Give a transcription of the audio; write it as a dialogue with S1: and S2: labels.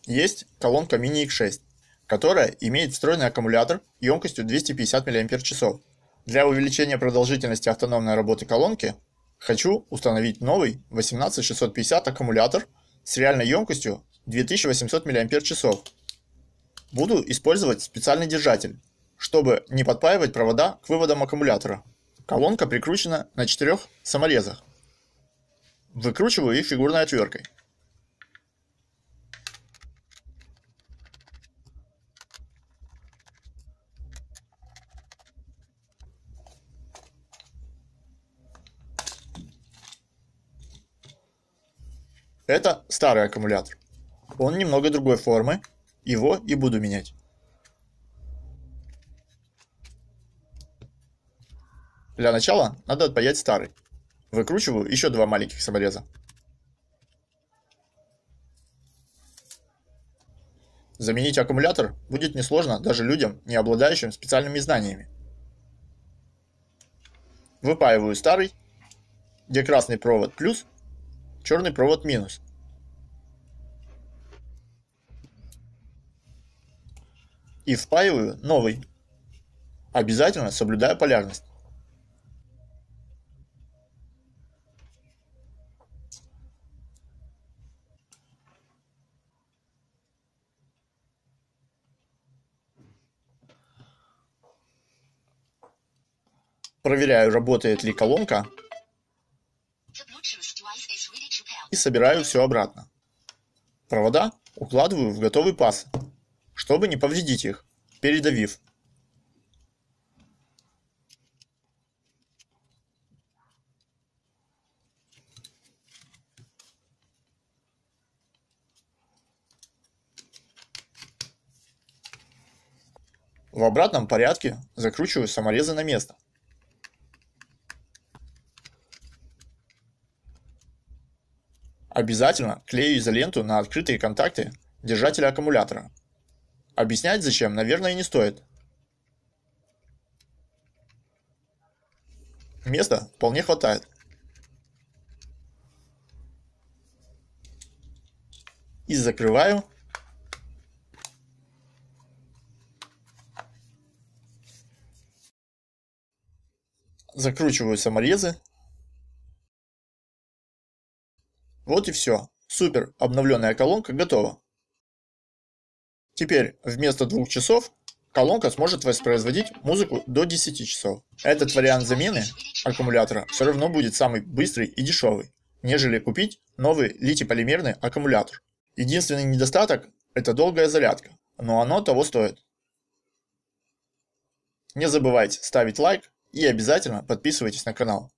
S1: Есть колонка Mini X6, которая имеет встроенный аккумулятор емкостью 250 мАч. Для увеличения продолжительности автономной работы колонки хочу установить новый 18650 аккумулятор с реальной емкостью 2800 мАч. Буду использовать специальный держатель, чтобы не подпаивать провода к выводам аккумулятора. Колонка прикручена на 4 саморезах. Выкручиваю их фигурной отверткой. Это старый аккумулятор. Он немного другой формы, его и буду менять. Для начала надо отпаять старый. Выкручиваю еще 2 маленьких самореза. Заменить аккумулятор будет несложно даже людям, не обладающим специальными знаниями. Выпаиваю старый, где красный провод плюс, черный провод минус. И впаиваю новый, обязательно соблюдая полярность. Проверяю, работает ли колонка, и собираю все обратно. Провода укладываю в готовый паз, чтобы не повредить их, передавив. В обратном порядке закручиваю саморезы на место. Обязательно клею изоленту на открытые контакты держателя аккумулятора. Объяснять зачем, наверное, не стоит. Места вполне хватает. И закрываю. Закручиваю саморезы. Вот и все. Супер, обновленная колонка готова. Теперь вместо 2 часов колонка сможет воспроизводить музыку до 10 часов. Этот вариант замены аккумулятора все равно будет самый быстрый и дешевый, нежели купить новый литий-полимерный аккумулятор. Единственный недостаток – это долгая зарядка, но оно того стоит. Не забывайте ставить лайк и обязательно подписывайтесь на канал.